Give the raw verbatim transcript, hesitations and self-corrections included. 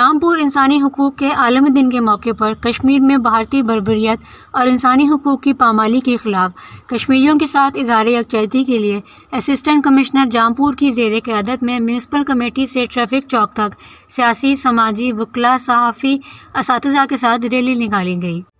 जामपुर इंसानी हुकूक के आलमी दिन के मौके पर कश्मीर में भारतीय बर्बरियत और इंसानी हुकूक की पामाली के खिलाफ कश्मीरियों के साथ इज़हार यकजहती के लिए असिस्टेंट कमिश्नर जामपुर की ज़ेर क़यादत में म्यूनसिपल कमेटी से ट्रैफिक चौक तक सियासी, समाजी, वकला, सहाफ़ी, असातिज़ा के साथ रैली निकाली गई।